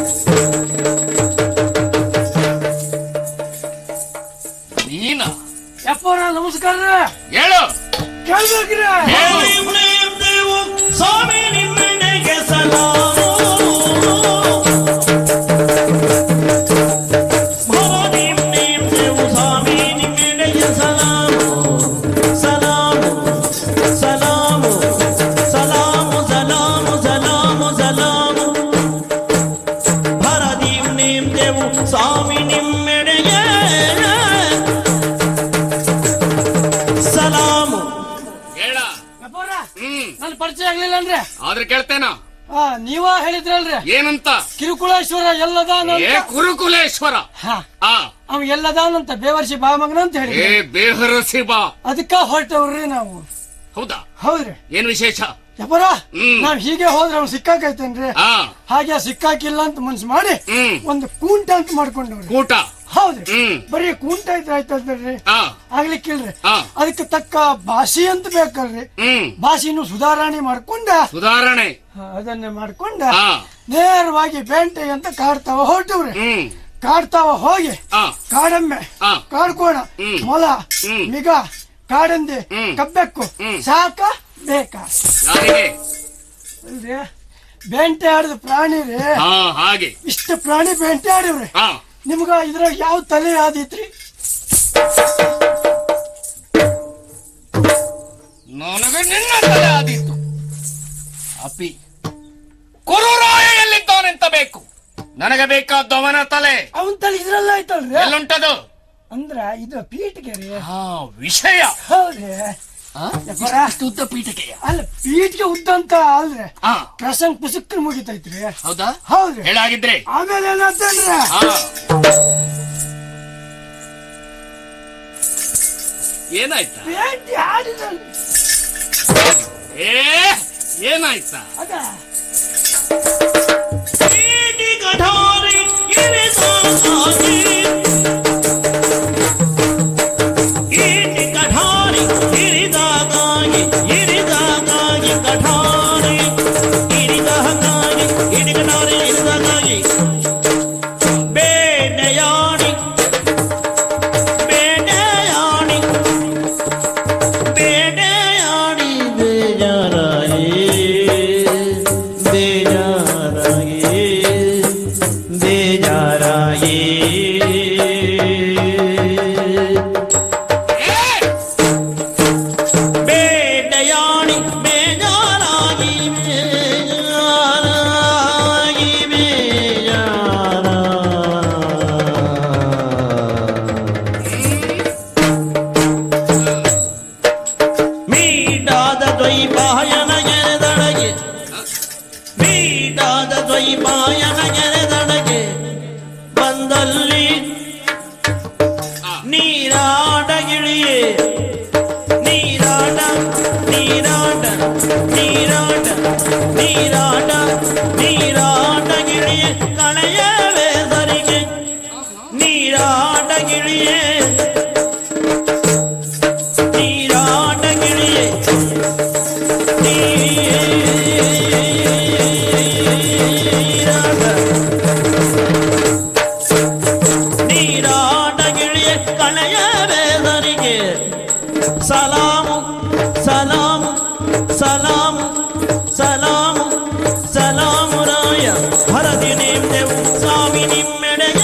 ನೀನ ಯಪ್ಪರ ನಮಸ್ಕಾರ. ಹೇಳು. ಕೇಳ್ಬೇಕ್ರಿ. ಸ್ವಾಮಿ ನಿಮ್ಮೆಡೆಗೆ ಸಲಾಮು. ಸ್ವಾಮಿ ನಿಮ್ಮೆಡೆಗೆ ಸಲಾಮು. ಸಲಾಮು ಸಲಾಮು ಸಲಾಮು ಸಲಾಮು ಸಲಾಮು ಸಲಾಮು. ಭರದೀಂ ನೇಮ್ ದೇವು ಸ್ವಾಮಿ ನಿಮ್ಮೆಡೆಗೆ ಸಲಾಮು. ಹೇಳ. ಯಪ್ಪರ ನನ್ ಪರಿಚಯ ಆಗ್ಲಿಲ್ಲ ಅಂದ್ರೆ ಆದ್ರೆ ಕೇಳ್ತೇನ. ನೀವ ಹೇಳಿದ್ರಲ್ರಿ ಏನಂತ? ಕಿರುಕುಳೇಶ್ವರ ಎಲ್ಲದಾನ. ಕುರುಕುಲೇಶ್ವರ. ಅವ ಎಲ್ಲದಾನಂತ ಬೇವರ್ಸಿ ಬಾ ಮಗನ ಅಂತ ಹೇಳಿ ಬೇಹರಸಿ ಬಾ. ಅದಕ್ಕ ಹೊರಟವ್ರಿ ನಾವು. ಹೌದಾ? ಹೌದ್ರಿ. ಏನ್ ವಿಶೇಷ? ಯಪ್ಪರ ನಾವ್ ಹೀಗೆ ಹೋದ್ರೆ ಅವ್ನು ಸಿಕ್ಕಾಕೈತೇನ್ರಿ? ಹಾಗೆ ಸಿಕ್ಕಾಕಿಲ್ಲ ಅಂತ ಮನ್ಸು ಮಾಡಿ ಒಂದು ಕೂಂಟ ಅಂತ ಮಾಡ್ಕೊಂಡವ್ರಿ. ಕೂಟ? ಹೌದ್ರಿ. ಬರೀ ಕೂಂಟ ಇದ್ರೆ ಆಯ್ತಲ್ರಿ, ಆಗ್ಲಿಕ್ಕಿಲ್ರಿ. ಅದಕ್ಕೆ ತಕ್ಕ ಭಾಷೆ ಅಂತ ಬೇಕಲ್ರಿ. ಭಾಷೆನೂ ಸುಧಾರಣೆ ಮಾಡ್ಕೊಂಡ ಅದನ್ನೇ ಮಾಡ್ಕೊಂಡ ನೇರವಾಗಿ ಬೇಂಟೆ ಅಂತ ಕಾಡ್ತಾವ ಹೊರಟವ್ರಿ. ಕಾಡ್ತಾವ ಹೋಗಿ ಕಾಡಮ್ಮೆ, ಕಾಡ್ಕೋಣ, ಮೊಲ, ಮಿಗ, ಕಾಡಂದಿ, ಕಬ್ಬೆಕ್ಕು ಸಾಕ ಬೇಕಾ ಅಲ್ರಿ? ಬೇಂಟೆ ಆಡಿದ ಪ್ರಾಣಿ ರೀ. ಹಾಗೆ ಇಷ್ಟ ಪ್ರಾಣಿ ಬೇಂಟೆ ಆಡಿವ್ರಿ. ನಿಮ್ಗ ಇದ್ರಾಗ ಯಾವ ತಲೆ ಆದಿತ್ರಿ? ನನಗೆ ನಿನ್ನ ತಲೆ ಆದಿತ್ತು. ಅಪ್ಪಿ ಕುರುರಾಯ ಎಲ್ಲಿದ್ದಾನೆಂತ ಬೇಕು. ನನಗೆ ಬೇಕಾದ ಅವನ ತಲೆ. ಅವನ್ ತಲೆ ಇದ್ರಲ್ಲ ಆಯ್ತಲ್ರಿ. ಎಲ್ಲುಂಟದು? ಅಂದ್ರ ಇದು ಪೀಠಿಗೆ ರೀ. ವಿಷಯ. ಹೌದ್ರಿ. ಉದ್ದ ಪೀಠಿಕೆಯ ಅಲ್ಲ, ಪೀಠಿಗೆ ಉದ್ದ ಅಂತ ಅಲ್ರಿ. ಪ್ರಸಂಗ ಪುಸ್ತಕ ಮುಗಿತೈತ್ರಿ. ಹೌದಾ? ಹೌದ್ರಿ. ಹೇಳಾಗಿದ್ರೆ ಆಮೇಲೆ ಏನಾಗ್ತೇನ್ರಿ? ಏನಾಯ್ತಾ? ಬೇಂಟೆ ಆಡಿದ್ರಿ. ಏನಾಯ್ತಾ? ಅದ ಕಠೋರಿ ಇರಿದಾಗಿ ಇರಿದಾಗಿ ಕಠೋರಿ ಇರಿದಾಗಿ ಇಡಿಗನಾರಿ ಇರಿದಾಗಿ ಬೇಟೆಯಾಡಿ ಬೇಟೆಯಾಡಿ ಬೇಟೆಯಾಡಿ ಬೇಜಾರಾಯಿ ಬೇಜಾರಾಯಿ ಬೇಜಾರಾಯಿ ಬೇಟೆಯಾಡಿ ಬೇಜಾರಾಗಿ ಬೇಜಾರಾಗಿ ಬೇಜಾರ ಮೀಟಾದ ದ್ವೈಪಾಯನ ಗೆರೆದೊಳಗೆ ಮೀಟಾದ ದ್ವೈಪಾಯನ ಗೆರೆದೊಳಗೆ ಬಂದಲ್ಲಿ ನೀರಾಟಗಿಳಿಯೇ ನೀರಾಟ ನೀರಾಟ ನೀರಾಟ ನೀರಾಟ ನೀರಾಟಗಿಳಿಯೇ ಕಳೆಯವೇ ಸರಿಗೆ ನೀರಾಟಗಿಳಿಯೇ ನೀರಾಟಗಿಳಿಯೇ ನೀರಾಟಗಿಳಿಯೇ ಕಳೆಯವೇ ಸರಿಗೆ ಸಲಾಮು ಸಲಾಮು ಸಲಾಮು ಸಲಾಮು ಸಲಾಮು ರಾಯ ಹರದಿ ನೇಮ್ದೆವು ಸ್ವಾಮಿ ನಿಮ್ಮೆಡೆಗೆ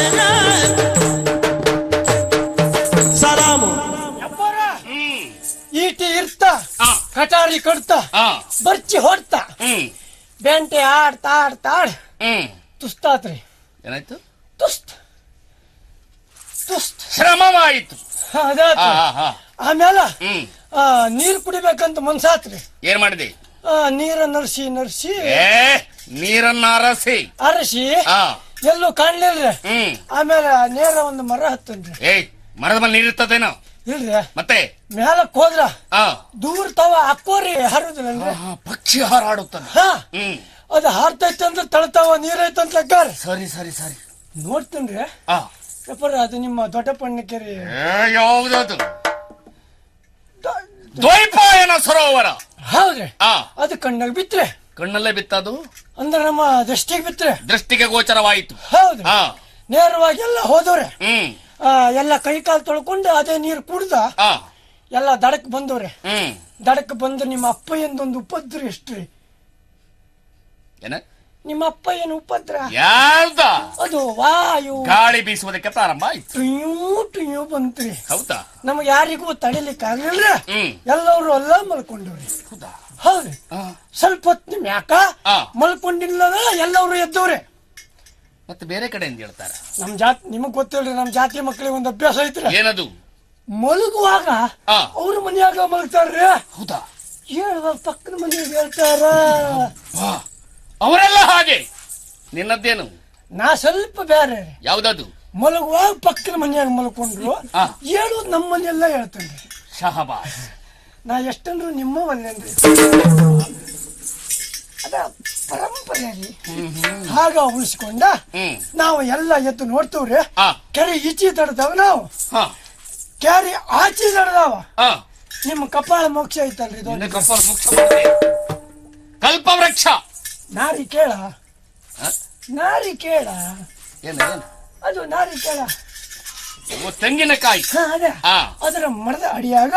ಸಲಾಮು. ಯಪ್ಪರ ಈಟಿ ಇರ್ತ ಕಟಾರಿ ಕಡ್ತಾ ಬರ್ಚಿ ಹೊಡ್ತಾ ಬೇಂಟೆ ಆಡ್ತಾ ಆಡ್ತಾ ತುಸ್ತಾತ್ರಿ. ಏನಾಯ್ತು? ತುಸ್ತ್ ತುಸ್ತ್ ಶ್ರಮವಾಯಿತು. ಆಮೇಲೆ ನೀರ್ ಕುಡಿಬೇಕಂತ ಮನ್ಸಾತ್ರಿ. ಏನ್ ಮಾಡಿದೆ? ನೀರ ನರ್ಸಿ ನರ್ಸಿ ನೀರನ್ನ ಅರಸಿ ಎಲ್ಲೂ ಕಾಣ್ಲಿಲ್ರಿ. ಆಮೇಲೆ ನೇರ ಒಂದು ಮರ ಹತ್ತನ್ರಿ. ಮರದ ಮೇಲೆ ನೀರಿರ್ತದೇನೋ? ಇಲ್ರಿ. ಮತ್ತೆ ಮೇಲಕ್ ಹೋದ್ರ ದೂರ ತಾವ ಅಕ್ಕೋರಿ ಹಾರುದಿಲ್ಲನ್ರಿ. ಪಕ್ಷಿ ಹಾರಾಡುತ್ತಾನೆ. ಅದು ಹಾರ್ತೈತಿ ಅಂದ್ರೆ ತಳತಾವ ನೀರೈತಂತ ಲೆಕ್ಕಾರ. ಸರಿ ಸರಿ ಸರಿ ನೋಡ್ತೇನ್ರಿ. ಯಪ್ಪರ ಅದು ನಿಮ್ಮ ದೊಡ್ಡ ಪಣ್ಣಕೆರೆ ಯಾವ್ದದು? ದ್ವೈಪಾಯನ ಸರೋವರ. ಹೌದ್ರಿ. ಅದು ಕಣ್ಣಾಗ ಬಿತ್ರೆ ಕಣ್ಣಲ್ಲೇ ಬಿತ್ತದು ಅಂದ್ರೆ ನಮ್ಮ ದೃಷ್ಟಿಗೆ ಬಿತ್ತರೆ ದೃಷ್ಟಿಗೆ ಗೋಚರವಾಯಿತು. ಹೌದು. ಹಾ ನೇರವಾಗಿ ಎಲ್ಲ ಹೋದವ್ರೆ. ಹ್ಮ್ ಎಲ್ಲ ಕೈ ಕಾಲು ತೊಳ್ಕೊಂಡು ಅದೇ ನೀರು ಕುಡ್ದ ಆ ಎಲ್ಲ ದಡಕ್ ಬಂದವ್ರೆ. ಹ್ಮ್ ದಡಕ್ ಬಂದು ನಿಮ್ಮ ಅಪ್ಪ ಎಂದೊಂದು ಉಪದ್ರ ಎಷ್ಟ್ರಿ? ಏನ ನಿಮ್ಮ ಅಪ್ಪ ಏನು ಉಪದ್ರ? ಯಾರ್ದ? ಅದು ವಾಯು ಗಾಳಿ ಬೀಸುವುದಕ್ಕೆ ಪ್ರಾರಂಭ ಆಯ್ತು. ಟುಯ್ಯೂ ಬಂತ್ರಿ. ಹೌದಾ? ನಮ್ಗೆ ಯಾರಿಗೂ ತಡಿಲಿಕ್ಕೆ ಆಗ್ಲಿಲ್ಲ. ಹ್ಮ್ ಎಲ್ಲರೂ ಎಲ್ಲ ಮಲ್ಕೊಂಡವ್ರಿ. ಹೌದಾ? ಹೌದ್ರಿ. ಸ್ವಲ್ಪ ಹೊತ್ತು ನಿಮ್ ಯಾಕ ಮಲ್ಕೊಂಡಿಲ್ಲ ಎಲ್ಲರೂ ಎದ್ದವ್ರೆ. ಮತ್ತೆ ಬೇರೆ ಕಡೆಯಿಂದ ಹೇಳ್ತಾರ ನಮ್ ಜಾತಿ ನಿಮಗ್ ಗೊತ್ತಿಲ್ರಿ, ನಮ್ ಜಾತಿ ಮಕ್ಕಳಿಗೆ ಒಂದು ಅಭ್ಯಾಸ ಐತ್ರಿ. ಏನದು? ಮಲಗುವಾಗ ಅವ್ರ ಮನೆಯಾಗ ಮಲಗ್ತಾರ್ರಿ. ಹೌದಾ? ಹೇಳುವಾಗ ಪಕ್ಕದ ಮನೆಯಾಗ ಹೇಳ್ತಾರ. ಅವರೆಲ್ಲ ಹಾಗೆ. ನಿನ್ನದ್ದೇನು? ನಾ ಸ್ವಲ್ಪ ಬೇರೆ. ಯಾವ್ದದು? ಮಲಗುವಾಗ ಪಕ್ಕದ ಮನೆಯಾಗ ಮಲ್ಕೊಂಡ್ರು ಹೇಳುವುದು ನಮ್ಮ ಮನೆಯೆಲ್ಲ ಹೇಳ್ತೇನ್ರಿ. ಶಹಬಾಸ್. ನಾ ಎಷ್ಟಂದ್ರು ನಿಮ್ಮ ಮನೇನ್ರಿ. ಅದ ಪರಂಪರೆ ರೀ. ಹಾಗ ಉಳಿಸ್ಕೊಂಡ ನಾವು ಎಲ್ಲ ಎದ್ದು ನೋಡ್ತೇವ್ರಿ. ಕೆರೆ ಈಚೆ ತಡ್ದಾವ, ನಾವು ಕೆರೆ ಆಚೆ ತಡ್ದಾವ. ನಿಮ್ಮ ಕಪಾಳ ಮೋಕ್ಷ ಐತಲ್ರಿ ಕಲ್ಪವೃಕ್ಷ. ನಾರಿ ಕೇಳ, ನಾರಿ ಕೇಳ. ಅದು ನಾರಿ ಕೇಳ ತೆಂಗಿನಕಾಯಿ. ಅದೇ ಅದರ ಮರದ ಅಡಿಯಾಗ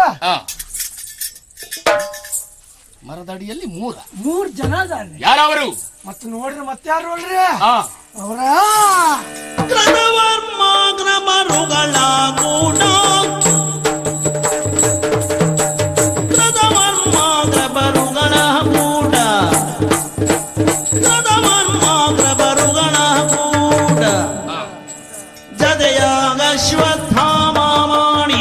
ಮರದ ಅಡಿಯಲ್ಲಿ ಮೂರು ಜನ ಅದಾರ್ರಿ. ಯಾರವರು? ಮತ್ತೆ ನೋಡ್ರಿ ಮತ್ತೆ ಯಾರು ಅಲ್ರಿ ಅವರ ಮರುಗಳ ಕೂಡ ಜತೆಯಾಗ ಶ್ವತ್ಥಾಮಾಣಿ,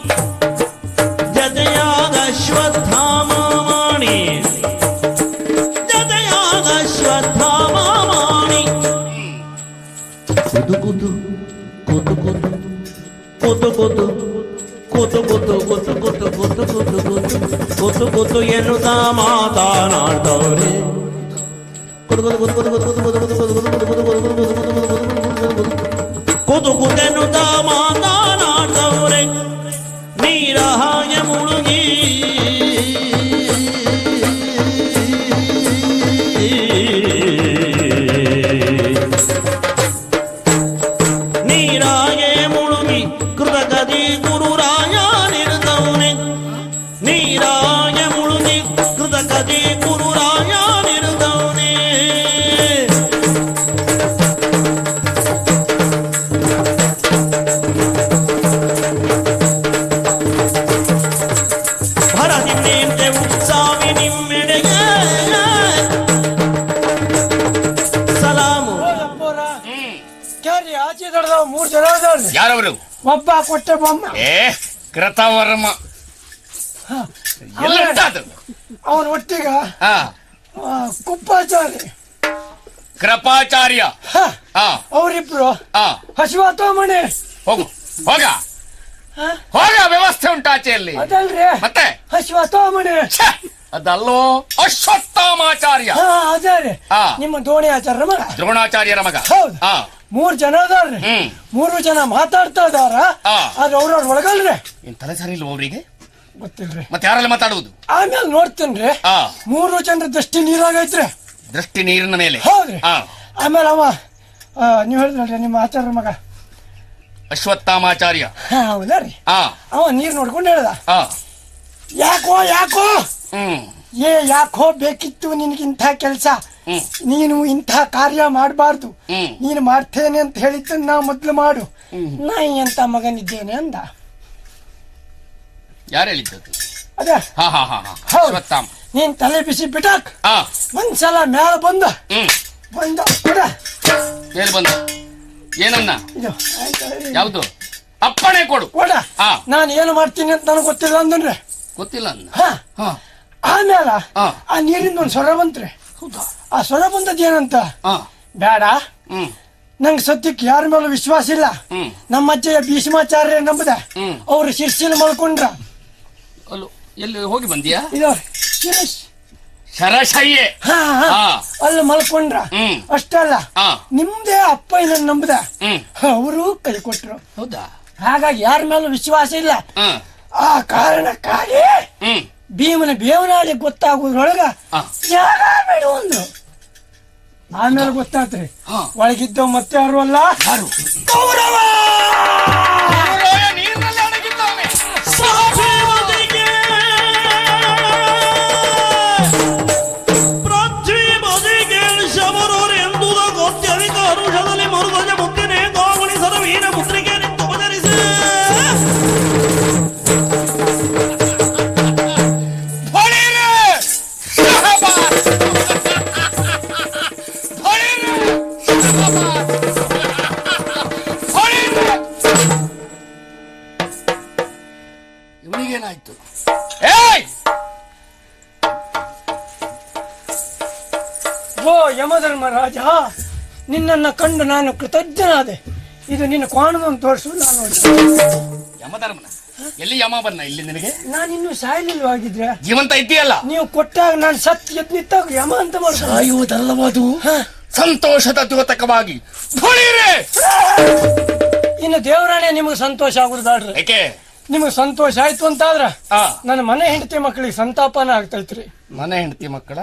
ಜತೆಯಾಗ ಶ್ವತ್ಥಾಮಾಣಿ, ಜತೆಯಾಗ ಶ್ವತ್ಥಾಮಾಣಿ. ಕುದು ಕುದು ಕುದು ಕುದು ಕುದು ಕುದು ಕುದು ಕುದು ಕುದು ಕುದು ಕುದು ಕುದು ಕುದು ಎನ್ನುತ್ತಾ ಮಾತನಾಡ್ತವ್ರೆ. ಕುದು ಕುದೆನ್ನುತ್ತಾ ಮಾತನಾಡ್ತವ್ರೆ. ನೀರ ಹಾಗೆ ಮುಳುಗಿ ನೀರಾಗೆ ಮುಳುಗಿ ಕೃತಕದಿ ಗುರುರಾಯ ನಿರ್ದವನೆ. ನೀರಾಗೆ ಮುಳುಗಿ ಕೃತಕದಿ ಗುರುರಾಯ ನಿರ್ದವನೆ. ಭರದಿನ್ನೇಂತೆ ಉತ್ಸಾವಿ ನಿಮ್ಮೆಡೆಗೆ ಸಲಾಮು. ಕೆರೆ ಆಚೆ ತಡ್ದಾವ 3 ಜನ ಅದಾರ್ರಿ. ಯಾರವರು? ಒಬ್ಬ ಕೊಟ್ಟೆ ಬೊಮ್ಮ. ಕೃತವರ್ಮ. ಅವನ ಒಟ್ಟಿಗ ಕುಪ್ಪಾಚಾರ್ಯ, ಕೃಪಾಚಾರ್ಯ. ಅವರಿಬ್ರು ಹಸಿವಾತೋ ಮನೆ. ಹೋಗು ಹೋಗ ಹೋಗ, ವ್ಯವಸ್ಥೆ ಉಂಟಾಚೆಯಲ್ಲಿ. ಅದಲ್ರಿ ಮತ್ತೆ ಹಸಿವಾತೋ ಮನೆ ಅದಲ್ಲೋ ಅಶ್ವತ್ಥಾಮಾಚಾರ್ಯ. ಅದೇ ರೀ ನಿಮ್ಮ ದ್ರೋಣಾಚಾರ್ಯರ ಮಗ. ದ್ರೋಣಾಚಾರ್ಯರ ಮಗ. ಹೌದು. 3 ಜನ ಅದಾರ್ರಿ. 3 ಜನ ಮಾತಾಡ್ತಾ ಇದಾರ. ಆದ್ರೆ ಅವ್ರವ್ರ ಒಳಗಲ್ರಿ. ಏನ್ ತಲೆ ಸರಿ ಇಲ್ವ ಅವ್ರಿಗೆ? ಗೊತ್ತಿಲ್ರಿ. ಮತ್ತೆ ಯಾರೆಲ್ಲ ಮಾತಾಡುವುದು? ಆಮೇಲೆ ನೋಡ್ತೇನ್ರಿ. 3 ಜನರ ದೃಷ್ಟಿ ನೀರಾಗೈತ್ರಿ. ದೃಷ್ಟಿ ನೀರಿನ ಮೇಲೆ. ಹೌದ್ರಿ. ಆಮೇಲೆ ಅವ ನೀವ್ ಹೇಳಿದ್ರಲ್ರಿ ನಿಮ್ಮ ಆಚಾರ್ಯರ ಮಗ ಅಶ್ವತ್ಥಾಮಾಚಾರ್ಯ. ಹೌದಾ ರೀ. ಅವ ನೀರ್ ನೋಡ್ಕೊಂಡು ಹೇಳ್ದ, ಯಾಕೋ ಯಾಕೋ ಯಾಕೋ ಬೇಕಿತ್ತು ನಿನ್ಗಿಂತ ಕೆಲ್ಸ, ನೀನು ಇಂಥ ಕಾರ್ಯ ಮಾಡಬಾರ್ದು, ನೀನು ಮಾಡ್ತೇನೆ ಅಂತ ಹೇಳಿದ್ದು ನಾ ಮೊದ್ಲು ಮಾಡು, ನಾ ಎಂತ ಮಗನಿದ್ದೇನೆ ಅಂದ. ಯಾರು ಹೇಳಿದ್ದದು? ಅದೇ ನೀನ್ ತಲೆ ಬಿಸಿ ಬಿಟಾಕ್. ಒಂದ್ಸಲ ಮ್ಯಾಲ ಬಂದ ಬಂದ ಮೇಲೆ ಬಂದ ಏನನ್ನ? ಯಾವ್ದು? ಅಪ್ಪಣೆ ಕೊಡು. ಕೊಡ. ನಾನು ಏನು ಮಾಡ್ತೀನಿ ಅಂತ ನನಗೆ ಗೊತ್ತಿಲ್ಲ ಅಂದನ್ರಿ. ಗೊತ್ತಿಲ್ಲ. ಆಮೇಲೆ ಆ ನೀರಿಂದ ಒಂದ್ ಸ್ವರ ಬಂತ್ರಿ. ಆ ಸ್ವರ ಬಂದದ್ ಏನಂತ? ಬೇಡ, ನಂಗೆ ಸದ್ಯಕ್ಕೆ ಯಾರ ಮೇಲೂ ವಿಶ್ವಾಸ ಇಲ್ಲ. ನಮ್ಮ ಅಜ್ಜಯ್ಯ ಭೀಷ್ಮಾಚಾರ್ಯ ನಂಬದ, ಅವ್ರು ಶಿರ್ಸಿಲ್ ಮಲ್ಕೊಂಡ್ರ. ಎಲ್ಲಿ ಹೋಗಿ ಬಂದಿಯಾ? ಇದು ಶರಶಯ್ಯೆ. ಅಲ್ಲಿ ಮಲ್ಕೊಂಡ್ರ. ಅಷ್ಟಲ್ಲ, ನಿಮ್ದೇ ಅಪ್ಪ ನನ್ನ ನಂಬದ, ಅವರು ಕೈ ಕೊಟ್ರು. ಹೌದಾ? ಹಾಗಾಗಿ ಯಾರ ಮೇಲೂ ವಿಶ್ವಾಸ ಇಲ್ಲ. ಆ ಕಾರಣಕ್ಕಾಗಿ ಭೀಮನ ಬೇವನಾಳಿ ಗೊತ್ತಾಗುದ್ರೊಳಗ ಯಾರ ಬೇಡ ಒಂದು ಆಮೇಲೆ ಗೊತ್ತಾತ್ರಿ ಒಳಗಿದ್ದ ಮತ್ತೆ ಯಾರು ಅಲ್ಲ ಕೌರವ. ಇವನಿಗೇನಾಯ್ತು? ಓ ಯಮಧರ್ಮರಾಜ, ನಿನ್ನನ್ನು ಕಂಡು ನಾನು ಕೃತಜ್ಞನಾದೆ. ಇದು ನಿನ್ನ ಕೋಣವನ್ನು ತೋರಿಸು. ನಾನು ಯಮಧರ್ಮನ ಎಲ್ಲಿ ಯಮ ಬನ್ನ ಇಲ್ಲಿ ನಿನಗೆ? ನಾನಿನ್ನು ಸಾಯಲಿಲ್ವಾಗಿದ್ರೆ ಜೀವಂತ ಇದ್ದೀಯಲ್ಲ. ನೀವು ಕೊಟ್ಟಾಗ ನಾನು ಸತ್ ಎದ್ ನಿಂತಾಗ ಯಮ ಅಂತ ಮಾಡ್ತಾರೆ. ಸಾಯುವುದಲ್ಲವದು ಸಂತೋಷದ ದ್ಯೋತಕವಾಗಿ. ಇನ್ನು ದೇವರಾಣೆ ನಿಮಗೆ ಸಂತೋಷ ಆಗುದು ಬೇಡ್ರಿ. ಯಾಕೆ? ನಿಮಗೆ ಸಂತೋಷ ಆಯ್ತು ಅಂತ ಆದ್ರ ನನ್ನ ಮನೆ ಹೆಂಡತಿ ಮಕ್ಕಳಿಗೆ ಸಂತಾಪನ ಆಗ್ತೈತ್ರಿ. ಮನೆ ಹೆಂಡತಿ ಮಕ್ಕಳ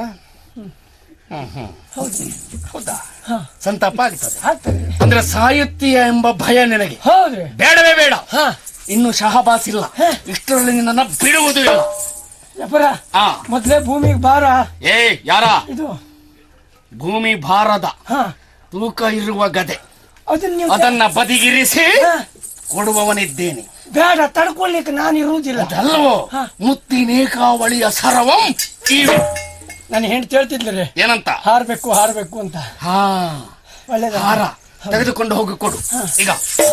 ಹೌದಾ? ಸಂತಾಪ ಆಗ್ತದೆ. ಅಂದ್ರೆ ಸಾಯುತ್ತೀಯ ಎಂಬ ಭಯ ನಿನಗೆ? ಹೌದ್ರಿ. ಬೇಡವೇ ಬೇಡ. ಇನ್ನು ಶಹಬಾಸ್ ಇಲ್ಲ, ಇಷ್ಟರಲ್ಲಿ ನಿನ್ನ ಬಿಡುವುದು ಇಲ್ಲ. ಮೊದ್ಲೇ ಭೂಮಿಗೆ ಭಾರ. ಯಾರ ಇದು ಭೂಮಿ ಭಾರದ ತೂಕ ಇರುವ ಗದೆ, ಅದನ್ನ ಬದಿಗಿರಿಸಿ ಕೊಡುವವನಿದ್ದೇನೆ. ಬೇಡ, ತಡ್ಕೊಳ್ಲಿಕ್ಕೆ ನಾನು ಇರುವುದಿಲ್ಲ. ಅದಲ್ವೋ ಮುತ್ತಿನೇಕಾವಳಿಯ ಸರವಂ ಇವೆ. ನಾನು ಹೆಂಡತಿ ಹೇಳ್ತಿದ್ಲರಿ ಏನಂತ? ಹಾರ್ಬೇಕು ಹಾರ್ಬೇಕು ಅಂತ. ಒಳ್ಳೆದ ಹಾರ ತೆಗೆದುಕೊಂಡು ಹೋಗಿ ಕೊಡು ಈಗ.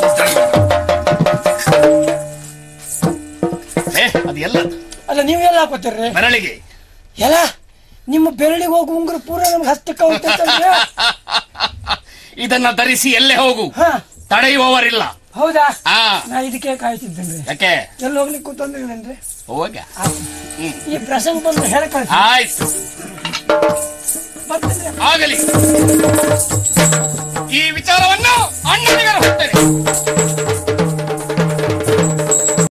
ಅದು ಎಲ್ಲ ಅಲ್ಲ, ನೀವೆಲ್ಲ ಹಾಕೋತೀರ್ರಿ ಬೆರಳಿಗೆ? ಎಲ್ಲ ನಿಮ್ಮ ಬೆರಳಿಗೆ ಹೋಗಿ ಉಂಗುರ ಪೂರ ನಮ್ಗೆ ಹಸ್ತಕ್ಕೆ ಹೋಗ್ತೈತೆ. ಇದನ್ನ ಧರಿಸಿ ಎಲ್ಲೇ ಹೋಗು, ತಡೆಯುವವರಿಲ್ಲ. ಹೌದಾ? ನಾ ಇದಕ್ಕೆ ಕಾಯ್ತಿದ್ದೇನೆ. ಯಾಕೆ? ಎಲ್ಲಿ ಹೋಗ್ಲಿಕ್ಕೆ ಕೂತಂದ್ರೇನ್ರಿ? ಹೋಗ ಈ ಪ್ರಸಂಗ ಬಂದು ಹೇಳ್ಕೊಳ್ಳಿ. ಆಯ್ತು, ಆಗಲಿ. ಈ ವಿಚಾರವನ್ನು ಅಣ್ಣನಿಗೆ